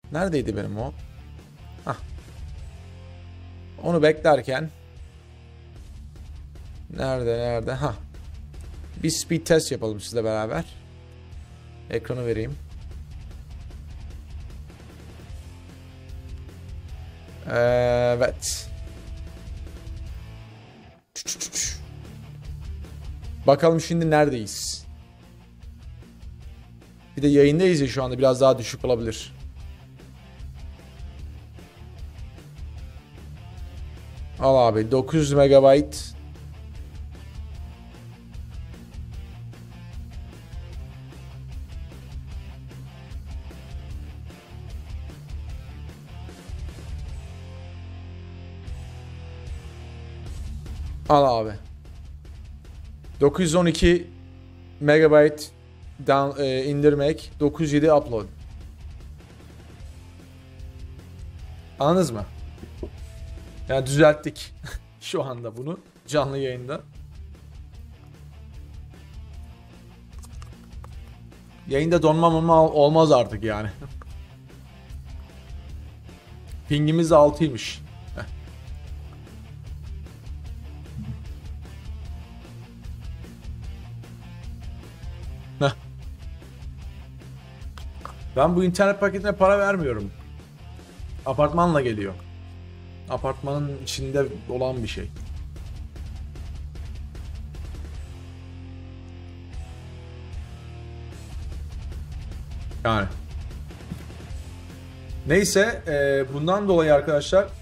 Neredeydi benim o? Hah. Onu beklerken. Nerede? Ha. Bir speed test yapalım sizle beraber. Ekranı vereyim. Evet. Bakalım şimdi neredeyiz? Bir de yayındayız ya şu anda, biraz daha düşük olabilir. Al abi 900 megabayt. Al abi. 912 megabayt indirmek, 907 upload. Anladınız mı? Yani düzelttik şu anda bunu canlı yayında. Yayında donma olmaz artık yani. Pingimiz de 6'ymış. Ben bu internet paketine para vermiyorum. Apartmanla geliyor. Apartmanın içinde olan bir şey. Yani. Neyse, bundan dolayı arkadaşlar